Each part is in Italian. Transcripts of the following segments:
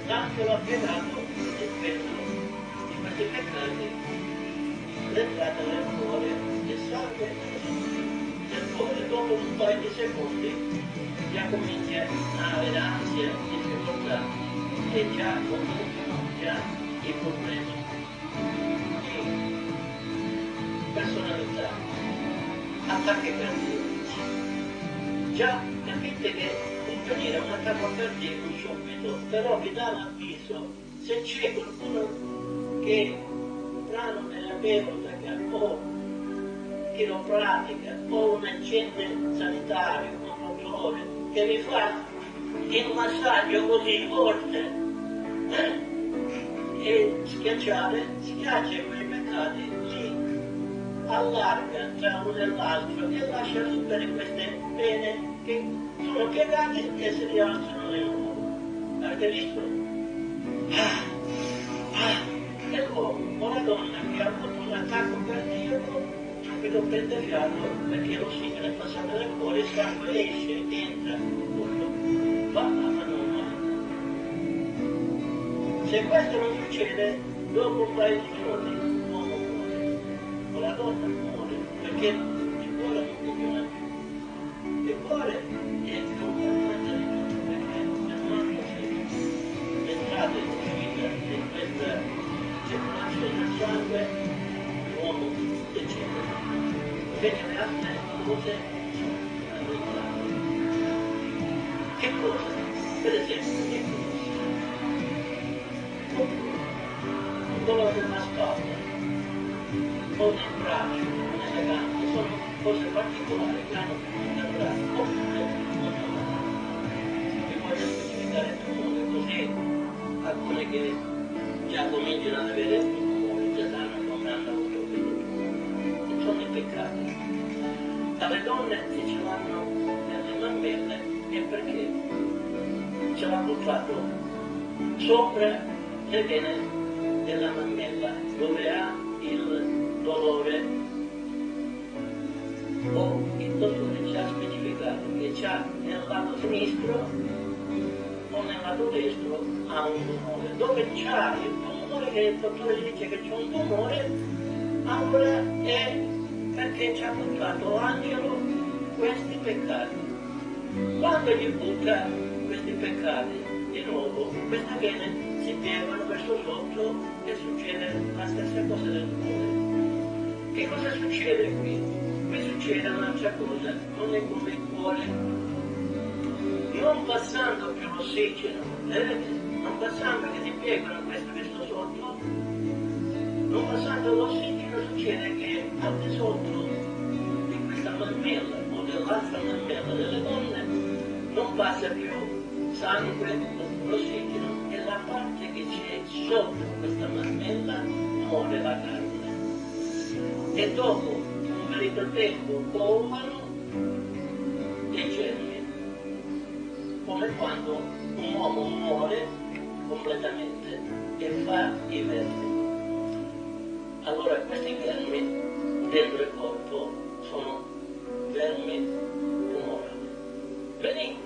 l'angelo ha piegato il peso di questi peccati, l'entrata nel cuore, il sangue nel cuore, dopo un paio di secondi già comincia a avere ansia, difficoltà e già cominciano già i problemi di personalità, attacchi cardiaci. Già capite che può venire un attacco cardiaco subito, però vi dà l'avviso se c'è qualcuno che brano terapeuta o chiropratica o un agente sanitario, un dottore che vi fa il massaggio così forte e schiaccia quei peccati, li allarga tra uno e l'altro e lascia libere queste pene che sono piegate e si rialzano di nuovo. Avete visto? E l'uomo o la donna che ha avuto un attacco cardiaco subito prende fiato perché l'ossigeno è passato nel cuore, il sangue esce, entra, tutto va alla normalità. Se questo non succede, dopo un paio di giorni l'uomo muore, o la donna muore, perché il cuore non funziona più. Il cuore è più importante di tutto perché nel nostro l'entrata e l'uscita di questa circolazione del sangue, l'uomo decide. Invece le altre cose sono arreglate. Che cosa? Per esempio, che cosa? Un dolore della spalla, o nel braccio, o nelle gambe, sono cose particolari che hanno più lavorato, oppure non lavorato. Vi voglio specificare il tumore, così alcuni che già cominciano ad avere il tumore, già sanno come hanno avuto questo tumore. Sono i peccati. Alle donne che ce l'hanno nelle mammelle è perché ce l'ha buttato sopra le vene della mammella dove ha il dolore, o il dottore ci ha specificato che c'ha nel lato sinistro o nel lato destro ha un tumore. Dove c'ha il tumore, che il dottore dice che c'è un tumore, allora è perché ci ha buttato l'angelo questi peccati. Quando gli butta questi peccati di nuovo, queste vene si piegano verso sotto e succede la stessa cosa del cuore. Che cosa succede qui? Qui succede un'altra cosa, non è come il cuore, non passando più l'ossigeno, non passando che si piegano questo verso sotto, non passando l'ossigeno succede che al di sotto di questa mammella o dell'altra mammella delle donne non passa più sangue, l'ossigeno, e la parte che c'è sotto questa mammella muore la carne. E dopo un periodo di tempo volano dei germi, come quando un uomo muore completamente e fa i vermi. Allora questi vermi dentro il corpo sono vermi tumorali, benigni,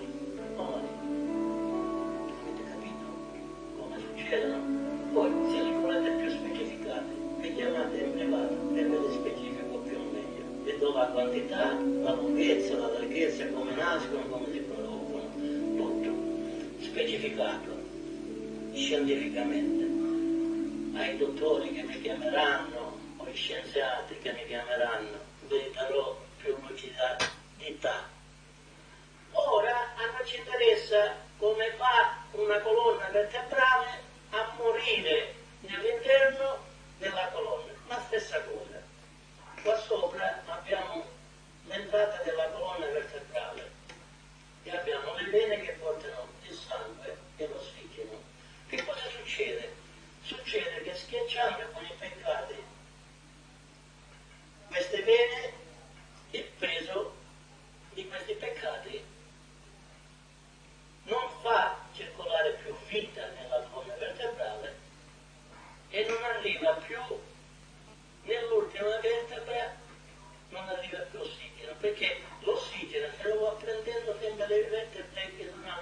avete capito come succedono? Poi se li volete più specificati vi chiamate in privato e ve li specifico più o meglio, vi do la quantità, la lunghezza, la larghezza, come nascono, come si producono, tutto specificato scientificamente. Ai dottori che mi chiameranno o ai scienziati che mi chiameranno vi darò più lucidità. Ora a noi ci interessa come fa una colonna vertebrale a morire nell'interno della colonna. La stessa cosa. Qua sopra abbiamo l'entrata della colonna vertebrale e abbiamo le vene che portano il sangue e l'ossigeno. Che cosa succede? Succede che schiacciando con i peccati queste vene, il peso di questi peccati non fa circolare più vita nella colonna vertebrale e non arriva più nell'ultima vertebra, non arriva più ossigeno, perché l'ossigeno se lo va prendendo sempre le vertebre che non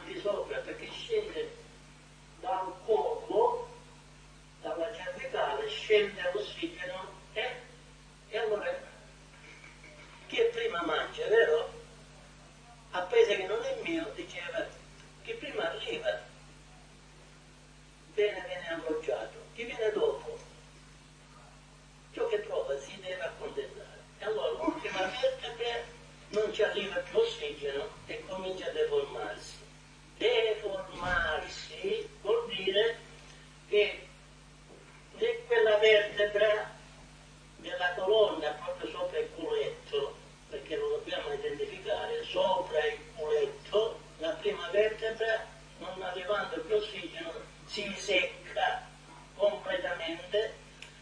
vertebra, non arrivando più ossigeno, si secca completamente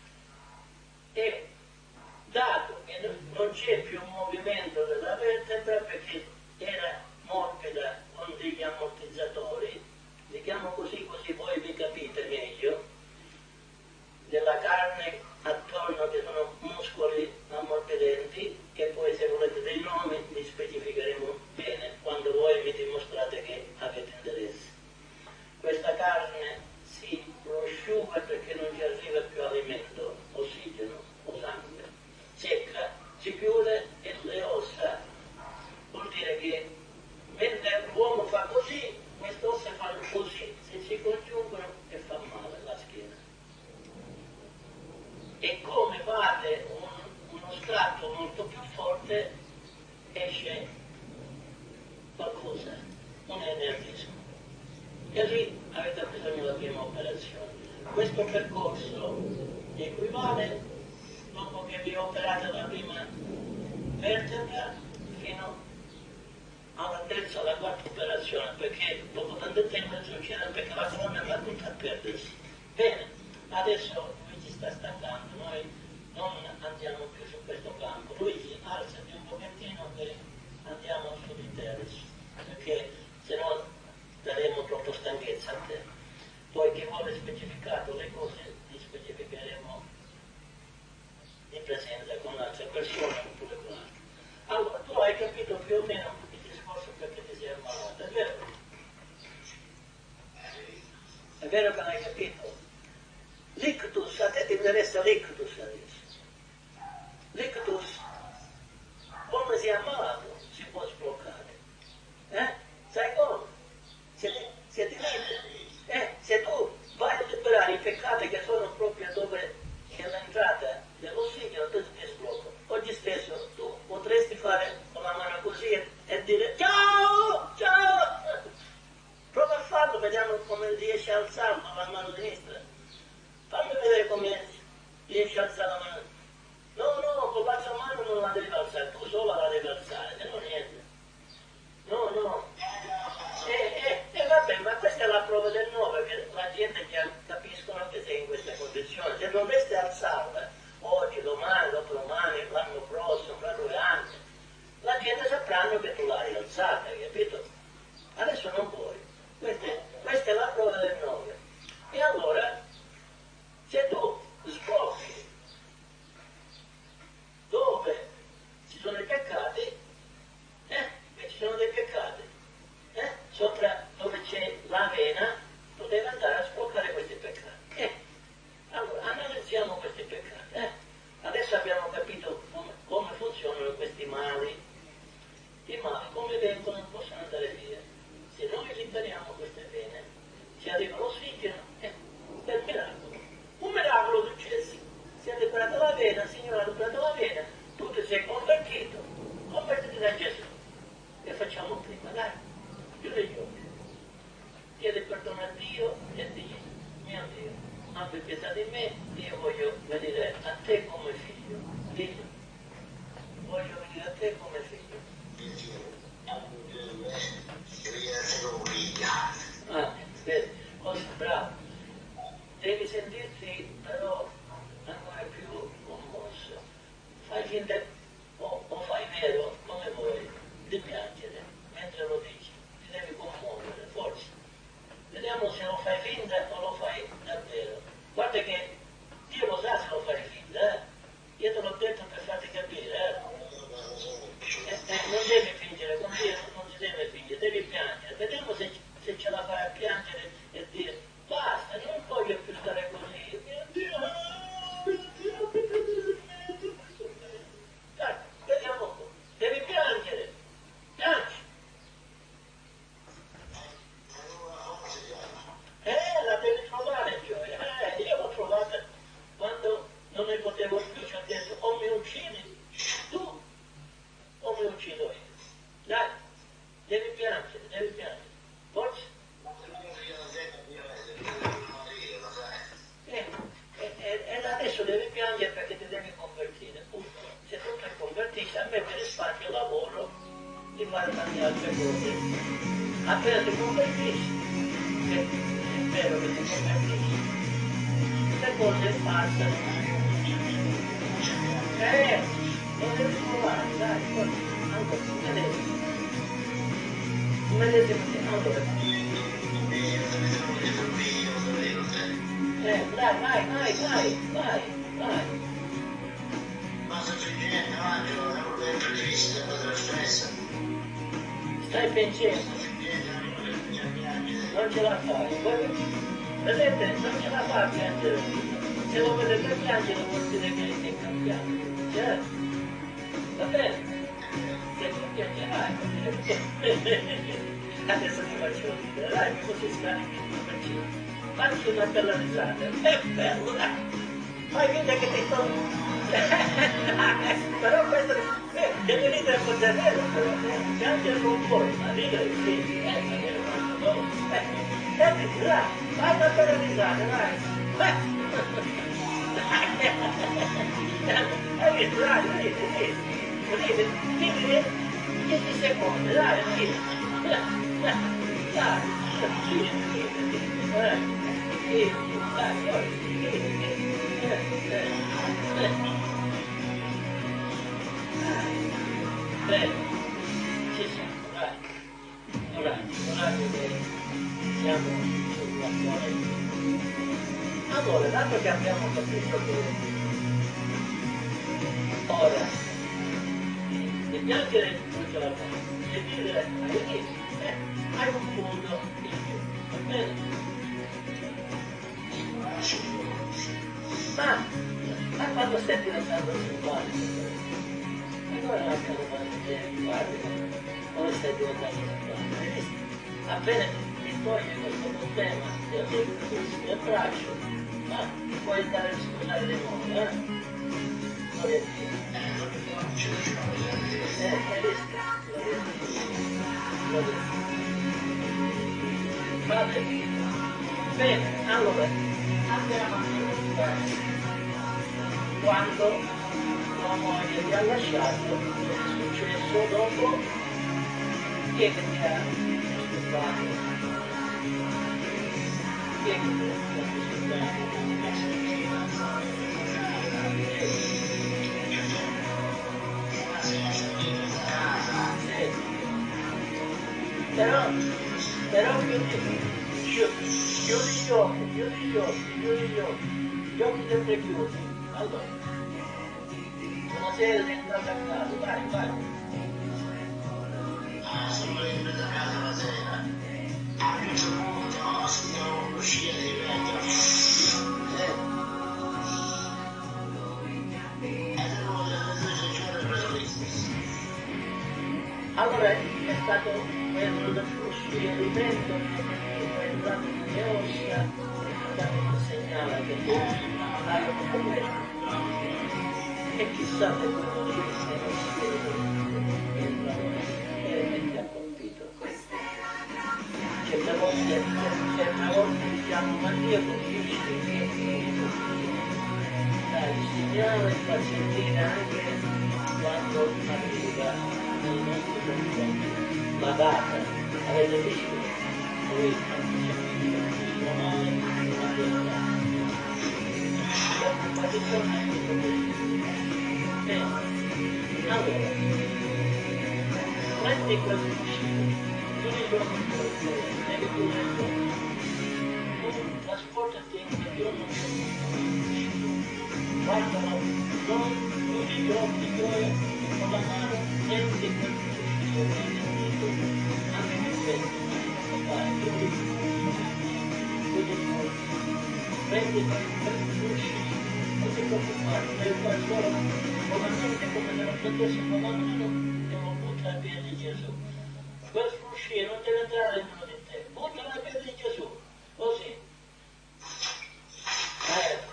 e dato che non c'è più movimento della vertebra perché era morbida con degli ammortizzatori, li chiamo così voi vi capite meglio, della carne attorno che sono muscoli ammorbidenti, che poi se volete dei nomi li specificheremo bene quando voi mi dimostrate che avete interesse. Questa carne si prosciuga perché non ci arriva più alimento, ossigeno o sangue, secca, si chiude e le ossa, vuol dire che mentre l'uomo fa così, queste ossa fanno così, se si congiungono e fa male la schiena. E come fate uno scatto molto più forte, esce qualcosa, un energismo. E lì avete bisogno della prima operazione. Questo percorso equivale, dopo che vi operate la prima vertebra, fino alla terza o alla quarta operazione, perché dopo tanto tempo non c'era, perché la colonna va tutta a perdersi. Bene, adesso lui ci sta stancando, noi non andiamo più su questo campo, lui alzati un pochettino e andiamo su di te adesso, perché se no daremo troppo stanchezza a te. Poi chi vuole specificato le cose, li specificheremo in presenza con l'altra persona oppure con l'altra. Allora, tu hai capito più o meno il discorso perché ti sei ammalato, è vero? È vero che l'hai capito? L'ictus, a te ti interessa l'ictus adesso. L'ictus, come si è ammalato, si può sbloccare. Sai come? Se ti vede, se tu vai a liberare i peccati che sono proprio dove c'è l'entrata dell'ossigeno, tu ti sblocco. Oggi stesso tu potresti fare con la mano così e dire ciao, ciao. Prova a farlo, vediamo come riesci a alzarlo con la mano sinistra. Fammi vedere come riesci a alzare la mano. No, con l'altra mano non la devi alzare, tu sola la devi alzare, se no niente. No. Vabbè, ma questa è la prova del 9, che la gente capiscono che sei in queste condizioni. Se dovreste alzarla oggi, domani, dopodomani, l'anno prossimo, fra 2 anni, la gente sapranno che tu l'hai alzata, hai capito? Adesso non puoi. Questa è la prova del 9. E allora, se tu sblocchi dove ci sono i peccati, che ci sono dei peccati, sopra dove c'è la vena, tu devi andare a sbloccare questi peccati. Allora, analizziamo questi peccati. Adesso abbiamo capito come funzionano questi mali. I mali come vengono non possono andare via. Se noi liberiamo queste vene, ci arriva l'ossigeno, è il miracolo. Un miracolo successo. Si è liberata la vena, il Signore ha liberato la vena, tu ti sei convertito, convertiti da Gesù. Che facciamo prima? Dai, chiudi gli occhi. Chiedi perdono a Dio e digli, mio Dio, abbi pietà di me, io voglio venire a te come figlio. Digli, voglio venire a te come figlio. Vedi, così, bravo. Devi sentirti però ancora più commosso. Fai finta o fai vero come vuoi di piangere mentre lo dici, ti devi commuovere, forse. Vediamo se lo fai finta o lo fai davvero. Guarda che Dio lo sa se lo fai finta, Io te l'ho detto per farti capire, non devi fingere, con Dio non si deve fingere, devi piangere. Vediamo se ce la fai a piangere e dire basta, non voglio più stare così. Mio Dio, dai, vediamo un po'. Devi piangere, piangi. La devi trovare gioia. Io l'ho trovata quando non ne potevo più, ci ho detto o mi uccidi tu o mi uccido io. Dai, devi piangere, forza. bellissimo, è vero che sono bellissimi, le cose passano, non devi provare, dai, poi, allora, medesimo, allora, vai. Cosa succede? Angelo, è un momento difficile per la stress. Stai piangendo, non ce la fai. Vedete, non ce la fa a piangere. Se lo vedete piangere vuol dire che è cambiato. Certo. Va bene? Se tu piangerai, adesso ti faccio ridere, dai, così scarichi, faccio una bella risata. È bello, dai. Fai finta che ti sto... Però questo deve ridere con te vero, piangere non puoi, ma ridere sì, dai, fai una bella risata, dai. Hai visto, dai, ridi, 10 secondi, dai, ridi. Bene, ci siamo, dai. Ora che siamo sulla storia. Allora, dato che abbiamo capito che ora di piangere non ce la fai, e dire all'inizio, hai un punto in più, va bene? Ma quando stai diventando simpatico, allora non abbiamo mai guardi, come stai diventando simpatico? Appena ti togli questo problema del braccio, puoi andare a scusare di nuovo, non riesci. Va bene. Bene, allora, andiamo a dire quando la moglie ti ha lasciato, cosa è successo dopo, chi è che ti ha aspettato? Chi è che ti ha aspettato? Però chiudi gli occhi sempre chiusi. Allora, buonasera, sei entrato a casa, vai. Sono rientrato a casa la sera. A un certo punto sentivo uscire di vetro. Allora è stato quello uscire di vento, è entrato nelle ossa, è stato un segnale che tu hai un problema. E chissà se quello lì se non si vede e ti ha colpito. Certe volte diciamo, ma Dio colpisce. Dai, il segnale fa sentire anche quando arriva nel nostro confronto la data, avete visto? Noi siamo male, ma che torna è tutto questo? Bene, allora, prendi questo uscito, tu li giochi e tu li giochi. Trasportati in un giorno guardalo, non chiudi gli occhi con la mano, prendi questo uscito, anche nel petto, vai, chiudi prendi questo uscito, non ti preoccupare, devi fare solo come se lo prendessi con la mano e lo butta ai piedi di Gesù. Questo uscito non deve entrare dentro di te, buttalo ai piedi di Gesù, così. Ecco.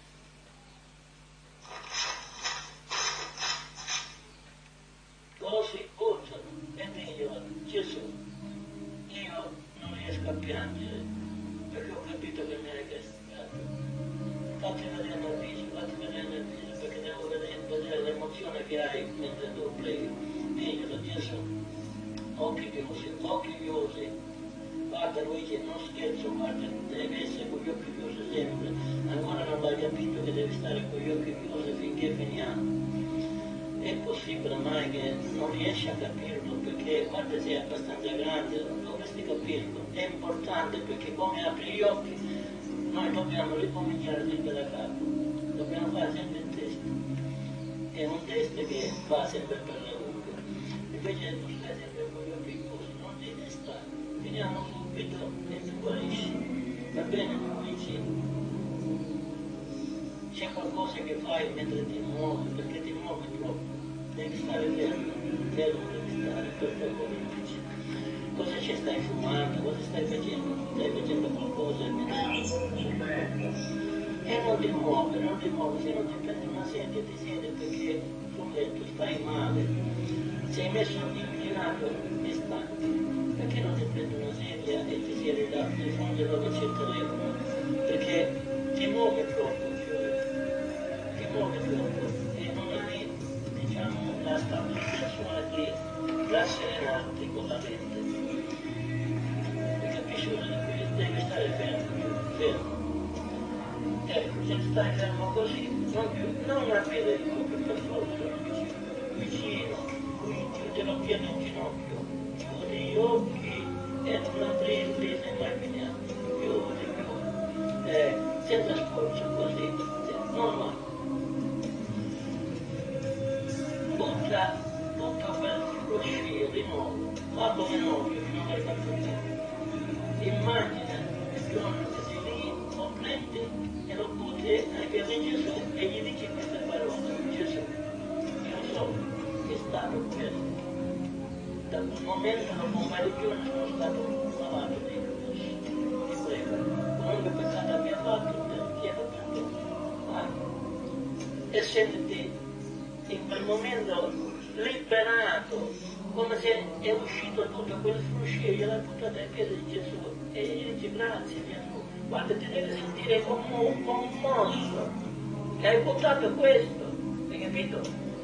Così, buttalo e diglielo, Gesù, io non riesco a piangere perché ho capito che mi hai castigato. Fatti vedere nel viso perché devo vedere l'emozione che hai mentre tu preghi. Diglielo, Gesù, occhi chiusi, guarda Luigi, non scherzo, guarda, devi essere con gli occhi chiusi sempre, ancora non l'hai capito che devi stare con gli occhi chiusi finché finiamo. È possibile mai che non riesci a capirlo, perché guarda sei abbastanza grande, dovresti capirlo, è importante perché come apri gli occhi noi dobbiamo ricominciare sempre da capo, dobbiamo fare sempre il test, è un test che va sempre per le lunghe, invece tu stai sempre con gli occhi chiusi, non devi stare, finiamo subito e tu guarisci, va bene Luigi? C'è qualcosa che fai mentre ti muovi, perché ti muovi troppo. Devi stare fermo devi stare, per favore. Cosa ci stai fumando? Cosa stai facendo? Stai facendo qualcosa? E non ti muovi, se non ti prendi una sedia ti siedi perché sul letto stai male, sei messo inclinato e stanchi. Perché non ti prendi una sedia e ti siedi da di fronte dove c'è il telefono? Perché ti muovi troppo, ti muovi troppo e non hai, diciamo, la stabilizzazione di rasserenarti con la mente. Mi capisci cosa devi stare fermo. Se stai fermo così, non aprire il occhio per forza, vicino, qui chiudi l'occhio nel ginocchio, chiudi gli occhi e non aprirli se mai finiamo, chiudi, senza sforzo così, normale. Butta quello scio di nuovo, fallo di nuovo, che non hai fatto niente. Immagina il giorno che sei lì, lo prendi e lo butti ai piedi di Gesù e gli dici queste parole: Gesù, io so che è stato questo. Da quel momento, dopo un paio di giorni, sono stato lavato dei peccati. Ti prego, qualunque peccato abbia fatto, te lo chiedo perdono. Vai. E sentiti in quel momento liberato, come se è uscito tutto quel fruscio, gliel'ha buttato ai piedi di Gesù e gli dice: grazie Gesù, guarda, ti devi sentire commosso che hai buttato questo, hai capito?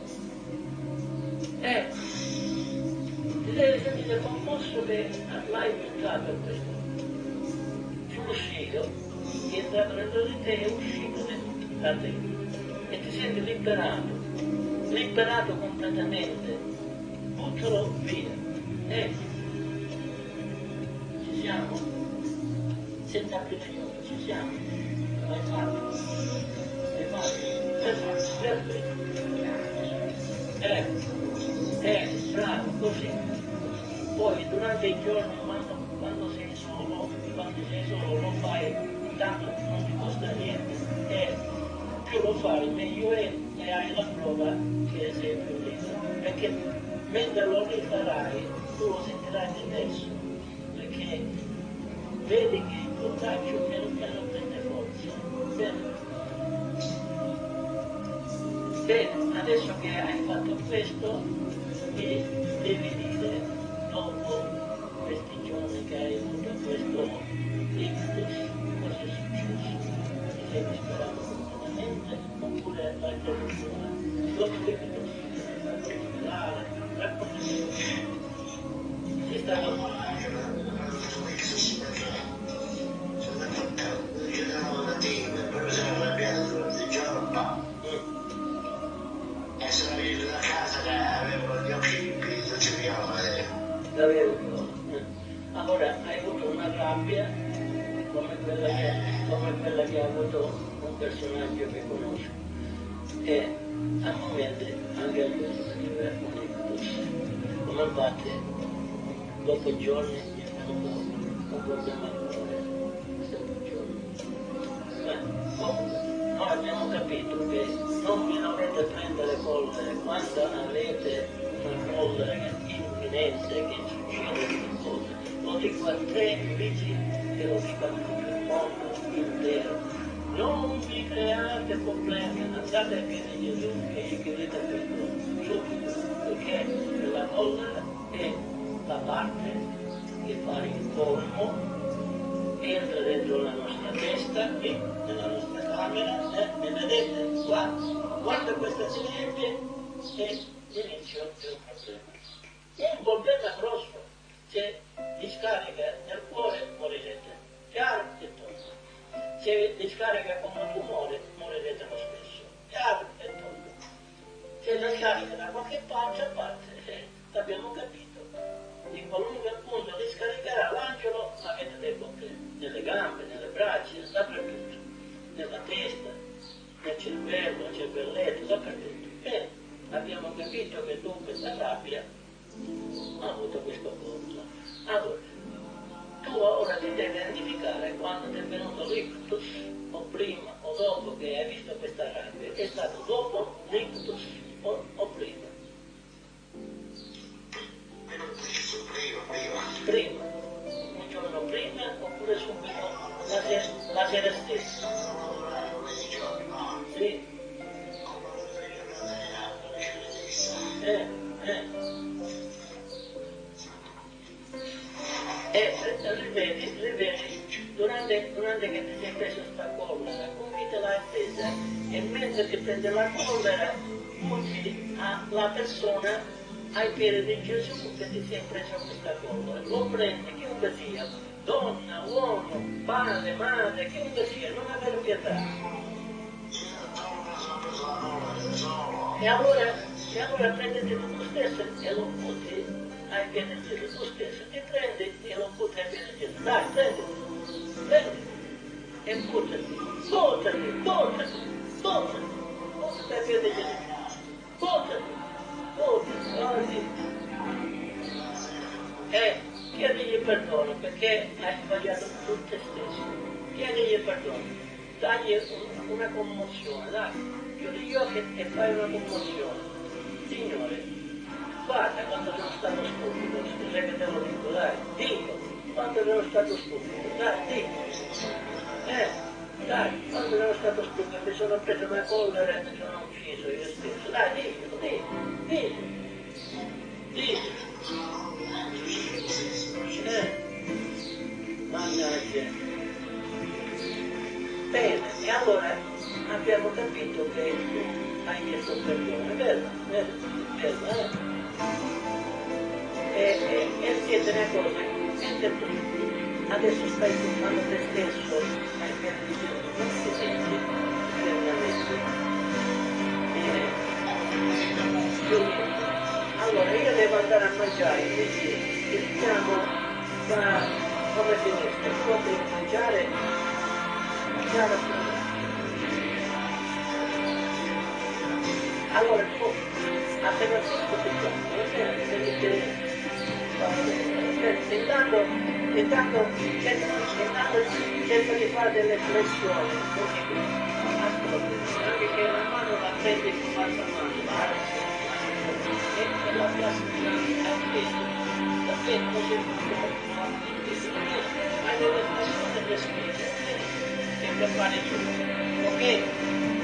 Ti devi sentire commosso che l'hai buttato questo fruscio che è entrato dentro di te e è uscito da te e ti senti liberato completamente, buttalo via. Ci siamo? Senza aprire gli occhi, ci siamo? L'hai fatto? Perfetto. Bravo, così. Poi durante i giorni, quando sei solo, lo fai, tanto non ti costa niente. Più lo fai, meglio è e hai la prova che sei più libero. Perché mentre lo rifarai, tu lo sentirai diverso. Perché vedi che il tuo braccio piano piano prende forza. Bene, adesso che hai fatto questo, mi devi dire, dopo questi giorni che hai avuto questo ictus, cosa è successo? Ti sei disperato completamente oppure l'hai preso? Dopo l'ictus, l'ospedale, raccontami. Sei stato... Allora hai avuto una rabbia come quella che ha avuto un personaggio che conosco e a momenti anche a lui scrive un ictus. Come fate? Dopo giorni gli è venuto un problema al cuore. Dopo giorni. Noi abbiamo capito che non vi dovete prendere collere quando avete una collera imminente che succede qualcosa. Lo dico a te amici e lo dico a tutto il mondo intero. Non vi create problemi, andate ai piedi di Gesù e gli chiedete perdono subito, perché la collera è la parte che fa il colmo, entra dentro la nostra testa, nella nostra camera, mi vedete? Guarda questa sirene e inizio il problema. Un problema grosso. se discarica nel cuore morirete, chiaro e tondo. Se discarica come un tumore morirete lo stesso, chiaro e tondo. Se la scarica da qualche parte a parte, l'abbiamo capito. In qualunque punto li scaricherà l'angelo, avete dei problemi, nelle gambe, nelle braccia, dappertutto, nella testa, nel cervello, nel cervelletto, dappertutto. Bene, abbiamo capito che tu questa rabbia ha avuto questo corso. Allora, tu ora ti devi identificare quando ti è venuto l'ictus, o prima o dopo che hai visto questa rabbia. È stato dopo l'ictus o prima? Prima, un giorno prima oppure subito la sera stessa? Sì. Rivedi, durante che ti sei preso sta collera, come te l'hai presa e mentre ti prende la collera, punti alla persona ai piedi di Gesù che ti sei preso questa collera. Lo prendi, chiunque sia, donna, uomo, padre, madre, chiunque sia, non avere pietà. E allora prenditi tu stesso e lo butti ai piedi di Gesù, tu stesso, ti prendi e lo butti ai piedi di Gesù. Dai, prenditi e buttati ai piedi di Gesù. Buttati, così. E chiedigli perdono perché hai sbagliato tu te stesso. Chiedigli perdono, dagli una commozione, dai. Chiudi gli occhi e fai una commozione. Signore, guarda quando sono stato stupido, scusa che te lo dico, dai, dico, quando sono stato stupido, dai, dico. Dai, quando sono stato stupido, mi sono preso una collera e mi sono ucciso io stesso. Dai, dico. Mannaggia. Bene, e allora abbiamo capito che tu hai chiesto perdono, è vero? E siete una cosa, mentre tu adesso stai buttando te stesso ai piedi di Gesù, non ti senti veramente. Allora io devo andare a mangiare, quindi il richiamo va come finestra, tu devi mangiare prima. Allora tu appena tutto ti intanto cerca di fare delle flessioni, così ascolti, anche che la mano la prendi con l'altra mano, e la plastica al peso, così fai delle flessioni delle spese, che per fare giù, ok?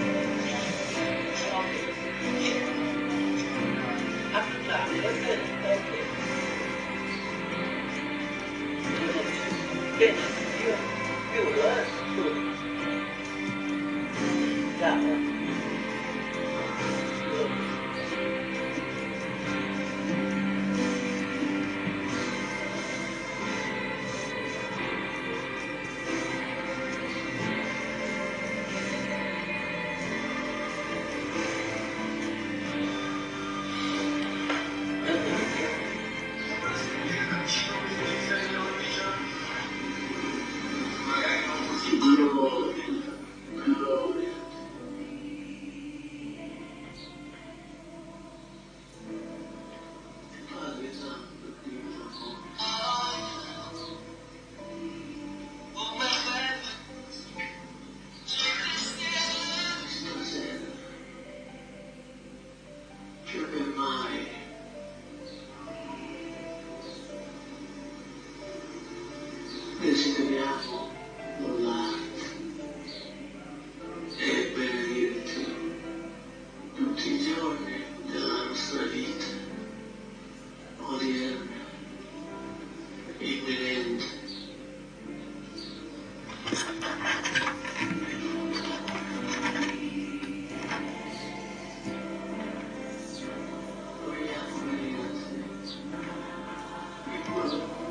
Bene, io chiudo, Ciao. Desideriamo lodare e benedirti tutti i giorni della nostra vita, odierna, imminente. Vogliamo benedirti di quello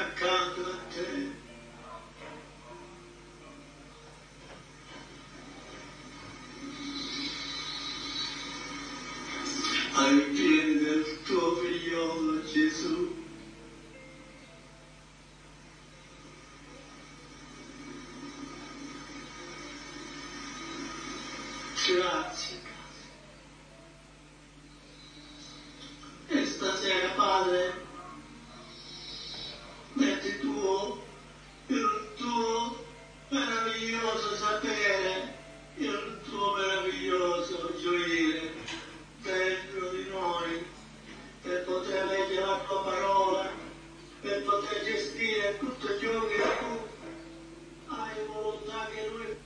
accanto a te. Ai piedi del tuo figliolo Gesù. Grazie. E stasera, Padre, metti il tuo meraviglioso sapere, il tuo meraviglioso gioire dentro di noi, per poter leggere la tua parola, per poter gestire tutto ciò che tu hai volontà che noi